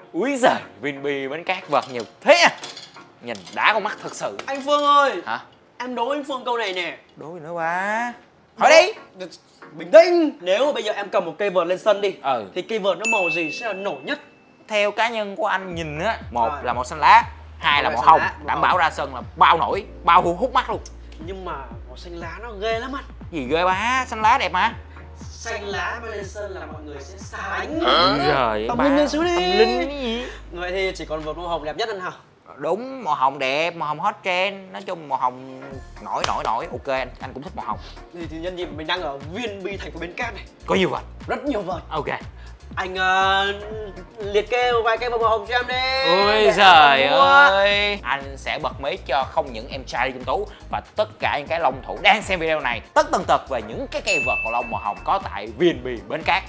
Úi giời, Vinbi bánh cát vợt nhiều thế à. Nhìn đã con mắt thật sự. Anh Phương ơi. Hả? Em đố anh Phương câu này nè. Đố gì nữa ba? Hỏi đi. Bình tĩnh. Nếu mà bây giờ em cầm một cây vợt lên sân đi, Ừ. thì cây vợt nó màu gì sẽ là nổi nhất? Theo cá nhân của anh nhìn á, một là màu xanh lá, hai là màu hồng, đảm bảo ra sân là bao nổi, bao hút mắt luôn. Nhưng mà màu xanh lá nó ghê lắm anh. Gì ghê ba, xanh lá đẹp mà. Xanh lá mà lên sân là mọi người sẽ xa đánh. Trời Tâm ba, linh lên xíu đi. tâm linh cái gì? Vậy thì chỉ còn vợt màu hồng đẹp nhất anh hả? Đúng, màu hồng đẹp, màu hồng hot trend. Nói chung màu hồng nổi. Ok, anh cũng thích màu hồng. Thì nhân dịp mình đang ở VNB thành phố Bến Cát này. Có nhiều vợt. Rất nhiều vợt. Ok. Anh liệt kê vài cây vợt màu hồng cho em đi. Ôi giời ơi. Anh sẽ bật mí cho không những em trai Kim Tú và tất cả những cái long thủ đang xem video này tất tần tật về những cái cây vợt cầu lông màu hồng có tại VNB Bến Cát.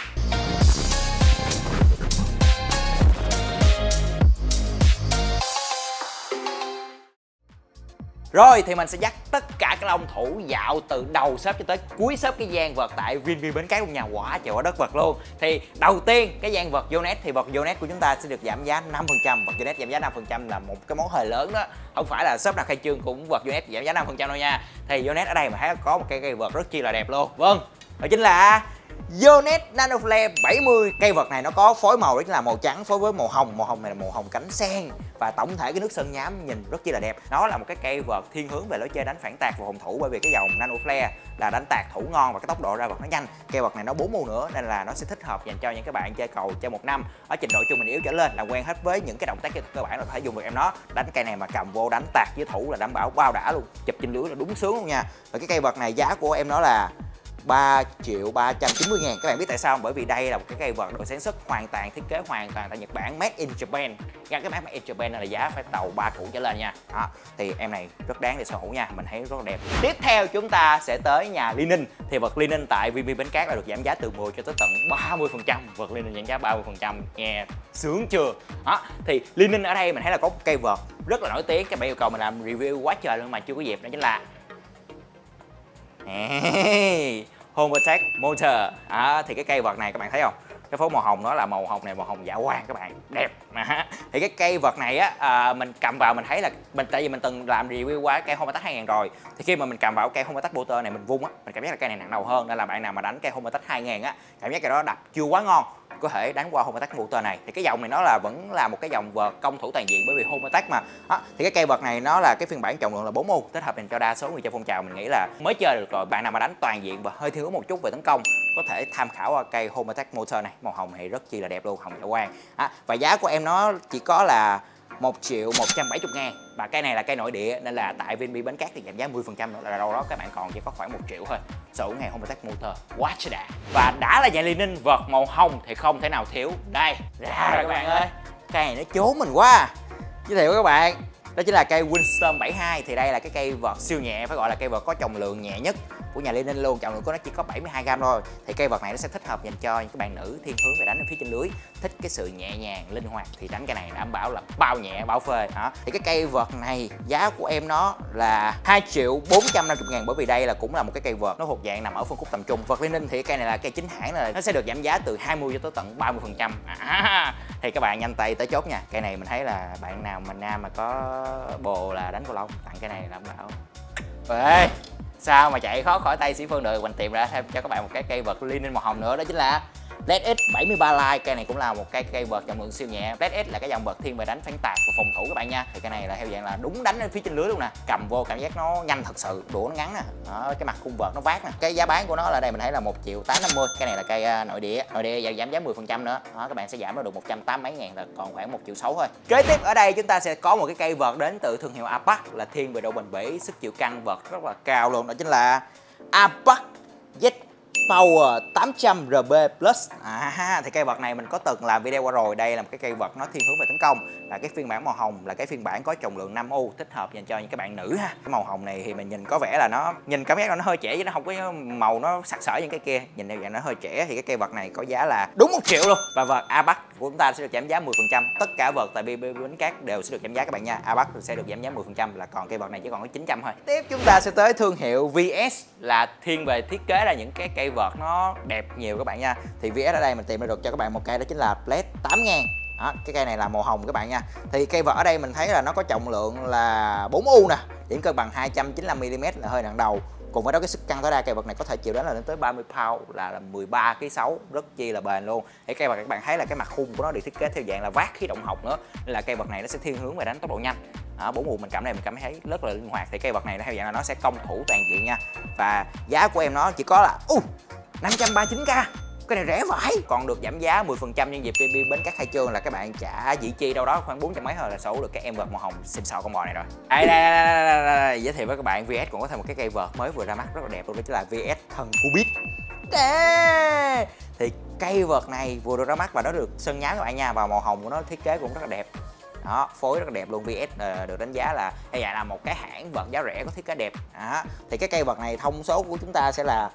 Rồi thì mình sẽ dắt tất cả các long thủ dạo từ đầu shop cho tới cuối shop cái gian vợt tại VNB Bến Cát luôn nha. Quá trời quá đất vợt luôn. Thì đầu tiên cái gian vợt Yonex thì vợt Yonex của chúng ta sẽ được giảm giá 5%. Vợt Yonex giảm giá 5% là một cái món hời lớn đó. Không phải là shop nào khai trương cũng vợt Yonex giảm giá 5% đâu nha. Thì Yonex ở đây mà thấy có một cây vợt rất chi là đẹp luôn. Vâng, đó chính là Yonex Nano Flare 70. Cây vợt này nó có phối màu đó chính là màu trắng phối với màu hồng. Màu hồng này là màu hồng cánh sen. Và tổng thể cái nước sơn nhám nhìn rất chi là đẹp. Nó là một cái cây vợt thiên hướng về lối chơi đánh phản tạc và phòng thủ, bởi vì cái dòng Nano Flare là đánh tạc thủ ngon và cái tốc độ ra vợt nó nhanh. Cây vợt này nó 4 màu nữa nên là nó sẽ thích hợp dành cho những các bạn chơi cầu chơi 1 năm ở trình độ trung bình yếu trở lên, là quen hết với những cái động tác kỹ thuật cơ bản là có thể dùng được em nó. Đánh cây này mà cầm vô đánh tạc với thủ là đảm bảo bao đã luôn. Chụp trên lưới là đúng sướng luôn nha. Và cái cây vợt này giá của em nó là 3.390.000. Các bạn biết tại sao không? Bởi vì đây là một cái cây vợt được sản xuất hoàn toàn, thiết kế hoàn toàn tại Nhật Bản, made in Japan. Ra cái made in Japan này là giá phải tàu 3 củ trở lên nha. Đó, thì em này rất đáng để sở hữu nha, mình thấy rất là đẹp. Tiếp theo chúng ta sẽ tới nhà Li-Ning. Thì vợt Li-Ning tại VNB Bến Cát là được giảm giá từ 10 cho tới tận 30%. Vợt Li-Ning giảm giá 30%, nghe sướng chưa? Đó, thì Li-Ning ở đây mình thấy là có một cây vợt rất là nổi tiếng, các bạn yêu cầu mình làm review quá trời luôn mà chưa có dịp, đó chính là Homatech Motor. Thì cái cây vợt này các bạn thấy không? Cái phối màu hồng nó là màu hồng này, màu hồng dạ quang các bạn, đẹp. Thì cái cây vợt này á, mình cầm vào mình thấy là tại vì mình từng làm review qua cây Homatech 2000 rồi, thì khi mà mình cầm vào cây Homatech Motor này mình vung á, mình cảm giác là cây này nặng đầu hơn, nên là bạn nào mà đánh cây Homatech 2000 á, cảm giác cái đó đập chưa quá ngon, có thể đánh qua Homatech Motor này. Thì cái dòng này nó là vẫn là một cái dòng vợt công thủ toàn diện, bởi vì Homatech mà. Thì cái cây vợt này nó là cái phiên bản trọng lượng là 4 mâu, tích hợp dành cho đa số người chơi phong trào, mình nghĩ là mới chơi được rồi. Bạn nào mà đánh toàn diện và hơi thiên hướng một chút về tấn công có thể tham khảo qua cây Homatech Motor này. Màu hồng thì rất chi là đẹp luôn, hồng dạ quang. Và giá của em nó chỉ có là 1.170.000. Và cây này là cây nội địa nên là tại VNB Bến Cát thì giảm giá 10% nữa, là đâu đó các bạn còn chỉ có khoảng 1 triệu thôi. Sở hữu ngày Homatech Motor quá trời đã. Và đã là nhà Li-Ning, vợt màu hồng thì không thể nào thiếu. Đây, ra rồi các bạn ơi. Cây này nó trốn mình quá. Giới thiệu với các bạn, đó chính là cây Windstorm 72. Thì đây là cái cây vợt siêu nhẹ, phải gọi là cây vợt có trọng lượng nhẹ nhất của nhà Li-Ning luôn. Trọng lượng của nó chỉ có 72g thôi. Thì cây vợt này nó sẽ thích hợp dành cho những các bạn nữ thiên hướng về đánh ở phía trên lưới, thích cái sự nhẹ nhàng linh hoạt thì đánh cây này đảm bảo là bao nhẹ bao phê. Thì cái cây vợt này giá của em nó là 2.450.000, bởi vì đây là cũng là một cái cây vợt nó thuộc dạng nằm ở phân khúc tầm trung. Vợt Li-Ning thì cây này là cây chính hãng, là nó sẽ được giảm giá từ 20 cho tới tận 30%. Thì các bạn nhanh tay tới chốt nha. Cây này mình thấy là bạn nào mà nam mà có bồ là đánh cầu lông tặng cây này đảm bảo. Ê, sao mà chạy khó khỏi tay Sĩ Phương được. Mình tìm ra thêm cho các bạn một cái cây vợt Li-Ning màu hồng nữa, đó chính là Blade X 73 Light. Cây này cũng là một cái cây vợt trọng lượng siêu nhẹ. Blade X là cái dòng vợt thiên về đánh phản tạc và phòng thủ các bạn nha. Thì cái này là theo dạng là đúng đánh lên phía trên lưới luôn nè, cầm vô cảm giác nó nhanh thật sự, đũa nó ngắn nè. Cái mặt khung vợt nó vát nè. Cái giá bán của nó là đây mình thấy là 1.850.000. Cái này là cây nội địa giảm giá 10% nữa. Các bạn sẽ giảm nó được 180 mấy ngàn, là còn khoảng 1.600.000 thôi. Kế tiếp ở đây chúng ta sẽ có một cái cây vợt đến từ thương hiệu Apac, là thiên về độ bền bỉ, sức chịu căng vợt rất là cao luôn, đó chính là Apac Z Power 800 RB Plus. Thì cây vợt này mình có từng làm video qua rồi. Đây là một cái cây vợt nó thiên hướng về tấn công, là cái phiên bản màu hồng, là cái phiên bản có trọng lượng 5U, thích hợp dành cho những các bạn nữ ha. Cái màu hồng này thì mình nhìn có vẻ là nó nhìn cảm giác là nó hơi trẻ, chứ nó không có màu nó sặc sỡ những cái kia, nhìn theo dạng nó hơi trẻ. Thì cái cây vợt này có giá là đúng 1 triệu luôn. Và vợt Apac của chúng ta sẽ được giảm giá 10%. Tất cả vợt tại VNB Bến Cát đều sẽ được giảm giá các bạn nha. Apac sẽ được giảm giá 10%, là còn cây vợt này chỉ còn có 900 thôi. Tiếp chúng ta sẽ tới thương hiệu VS, là thiên về thiết kế là những cái cây vợt nó đẹp nhiều các bạn nha. Thì VS ở đây mình tìm ra được cho các bạn một cây, đó chính là Blade 8000. Đó, cái cây này là màu hồng các bạn nha. Thì cây vợt ở đây mình thấy là nó có trọng lượng là 4 U nè, điểm cân bằng 295mm là hơi nặng đầu. Cùng với đó cái sức căng tối đa cây vợt này có thể chịu đến là lên tới 30 pound là 13,6 kg, rất chi là bền luôn. Thì cây vợt các bạn thấy là cái mặt khung của nó được thiết kế theo dạng là vát khí động học nữa, nên là cây vợt này nó sẽ thiên hướng về đánh tốc độ nhanh. 4 U mình cảm thấy rất là linh hoạt. Thì cây vợt này nó theo dạng là nó sẽ công thủ toàn diện nha. Và giá của em nó chỉ có là 539k. Cái này rẻ vãi, còn được giảm giá 10% nhân dịp VNB Bến Cát khai trương là các bạn trả dĩ chi đâu đó khoảng 400 mấy thôi là sở hữu được cái em vợt màu hồng xịn sò con bò này rồi. Đây, giới thiệu với các bạn, VS còn có thêm một cái cây vợt mới vừa ra mắt rất là đẹp luôn, đó chính là VS Thần Cubit. Thì cây vợt này vừa được ra mắt và nó được sơn nhám các bạn nha, và màu hồng của nó thiết kế cũng rất là đẹp. Đó, phối rất là đẹp luôn. VS được đánh giá là hay là một cái hãng vợt giá rẻ có thiết kế đẹp. Thì cái cây vợt này thông số của chúng ta sẽ là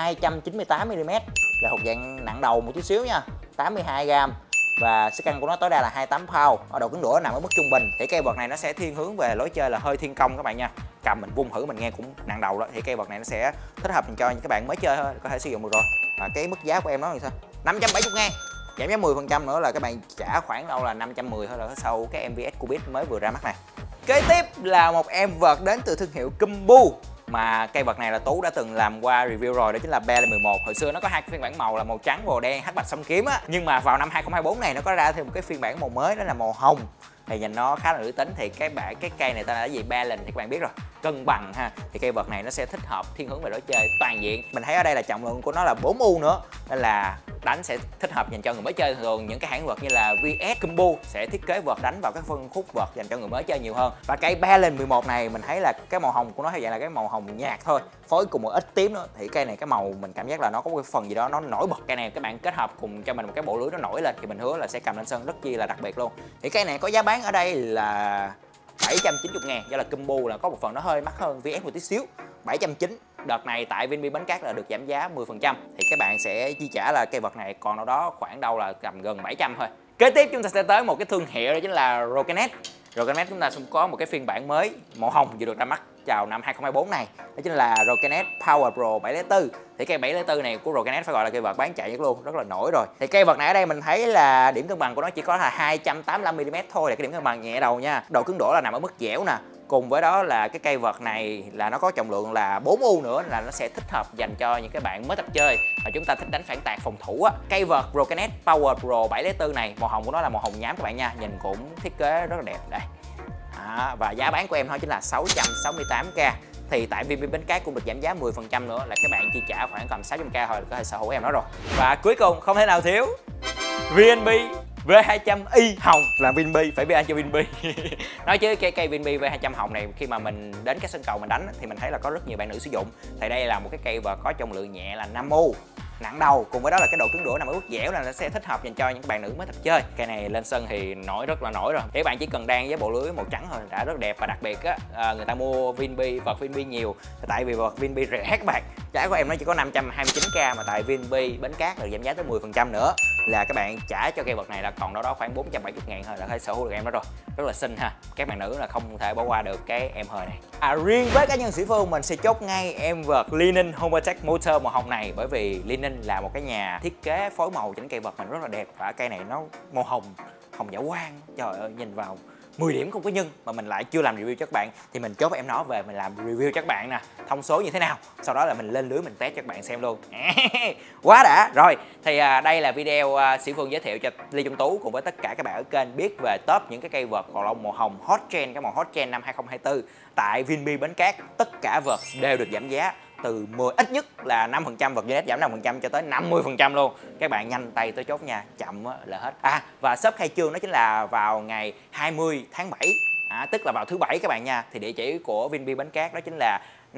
298mm, là thuộc dạng nặng đầu một chút xíu nha, 82g, và sức căng của nó tối đa là 28 pound. Ở độ cứng đũa nằm ở mức trung bình. Thì cây vợt này nó sẽ thiên hướng về lối chơi là hơi thiên công các bạn nha, cầm mình vung thử mình nghe cũng nặng đầu đó. Thì cây vợt này nó sẽ thích hợp cho những các bạn mới chơi thôi, có thể sử dụng được rồi. Và cái mức giá của em nó thì sao? 570.000, giảm giá 10% nữa là các bạn trả khoảng đâu là 510 thôi, là sau cái em VS Cubit mới vừa ra mắt này. Kế tiếp là một em vợt đến từ thương hiệu Kumbu, mà cây vợt này là Tú đã từng làm qua review rồi, đó chính là Belen 11. Hồi xưa nó có hai phiên bản màu là màu trắng và đen, hắc bạch song kiếm á, nhưng mà vào năm 2024 này nó có ra thêm một cái phiên bản màu mới, đó là màu hồng. Thì nhìn nó khá là nữ tính. Thì cái cây này tên là cái gì, Belen thì các bạn biết rồi, cân bằng ha. Thì cây vợt này nó sẽ thích hợp thiên hướng về lối chơi toàn diện. Mình thấy ở đây là trọng lượng của nó là 4 U nữa, nên là đánh sẽ thích hợp dành cho người mới chơi. Thường những cái hãng vợt như là VS Kumbu sẽ thiết kế vợt đánh vào các phân khúc vợt dành cho người mới chơi nhiều hơn. Và cây Belen 11 này mình thấy là cái màu hồng của nó hay vậy là cái màu hồng nhạt thôi, phối cùng một ít tím nữa. Thì cây này cái màu mình cảm giác là nó có cái phần gì đó nó nổi bật. Cây này các bạn kết hợp cùng cho mình một cái bộ lưới nó nổi lên thì mình hứa là sẽ cầm lên sân rất chi là đặc biệt luôn. Thì cây này có giá bán ở đây là 790.000, do là Kumbu là có một phần nó hơi mắc hơn VS một tí xíu, 790. Đợt này tại VNB Bến Cát là được giảm giá 10%, thì các bạn sẽ chi trả là cây vợt này còn đâu đó khoảng đâu là tầm gần 700 thôi. Kế tiếp chúng ta sẽ tới một cái thương hiệu, đó chính là Rocanet. Rocanet chúng ta cũng có một cái phiên bản mới màu hồng vừa được ra mắt chào năm 2024 này, đó chính là Rocanet Power Pro 704. Thì cây 704 này của Rocanet phải gọi là cây vợt bán chạy nhất luôn, rất là nổi rồi. Thì cây vợt này ở đây mình thấy là điểm cân bằng của nó chỉ có là 285mm thôi, là cái điểm cân bằng nhẹ đầu nha. Độ cứng đổ là nằm ở mức dẻo nè. Cùng với đó là cái cây vợt này là nó có trọng lượng là 4 U nữa, là nó sẽ thích hợp dành cho những cái bạn mới tập chơi và chúng ta thích đánh phản tạc phòng thủ á. Cây vợt Rocanet Power Pro 704 này, màu hồng của nó là màu hồng nhám các bạn nha, nhìn cũng thiết kế rất là đẹp đây. Và giá bán của em thôi chính là 668k. Thì tại VNB Bến Cát cũng được giảm giá 10% nữa, là các bạn chi trả khoảng tầm 600k thôi là có thể sở hữu em nó rồi. Và cuối cùng không thể nào thiếu VNB V200i hồng, là VNB phải BA cho VNB. Nói chứ cái cây VNB V200 hồng này khi mà mình đến cái sân cầu mình đánh thì mình thấy là có rất nhiều bạn nữ sử dụng. Thì đây là một cái cây vợt có trọng lượng nhẹ là 5 U, nặng đầu, cùng với đó là cái độ cứng đũa nằm ở mức dẻo, là nó sẽ thích hợp dành cho những bạn nữ mới tập chơi. Cây này lên sân thì nổi rất là nổi rồi. Thì các bạn chỉ cần đan với bộ lưới màu trắng thôi đã rất đẹp. Và đặc biệt á, người ta mua VNB vợt VNB nhiều tại vì vợt VNB rẻ các bạn. Giá của em nó chỉ có 529k, mà tại VNB Bến Cát được giảm giá tới 10% nữa, là các bạn trả cho cây vợt này là còn đâu đó khoảng 470.000 thôi là có thể sở hữu được em đó rồi. Rất là xinh ha, các bạn nữ là không thể bỏ qua được cái em hời này. Riêng với cá nhân Sĩ Phương mình sẽ chốt ngay em vợt Li-Ning Homertech Motor màu hồng này, bởi vì Li-Ning là một cái nhà thiết kế phối màu cho cây vợt mình rất là đẹp. Và cây này nó màu hồng dã quang, trời ơi, nhìn vào 10 điểm không có nhân, mà mình lại chưa làm review cho các bạn, thì mình chốt em nó về mình làm review cho các bạn nè, thông số như thế nào, sau đó là mình lên lưới mình test cho các bạn xem luôn. Quá đã rồi. Thì đây là video Sĩ Phương giới thiệu cho Lê Trung Tú cùng với tất cả các bạn ở kênh biết về top những cái cây vợt cầu lông màu hồng hot trend, cái màu hot trend năm 2024 tại VNB Bến Cát. Tất cả vợt đều được giảm giá từ 10, ít nhất là 5%, vợt Gillette giảm 5% cho tới 50% luôn. Các bạn nhanh tay tới chốt nha, chậm là hết. Và shop khai trương đó chính là vào ngày 20 tháng 7, tức là vào thứ Bảy các bạn nha. Thì địa chỉ của VNB Bến Cát đó chính là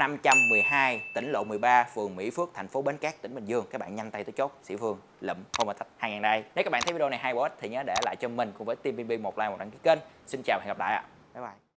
512 tỉnh lộ 13, phường Mỹ Phước, thành phố Bến Cát, tỉnh Bình Dương. Các bạn nhanh tay tới chốt Sĩ Phương lụm không mà thách 2.000 đây. Nếu các bạn thấy video này hay bổ ích thì nhớ để lại cho mình cùng với team VNB một like, một đăng ký kênh. Xin chào và hẹn gặp lại ạ. Bye bye.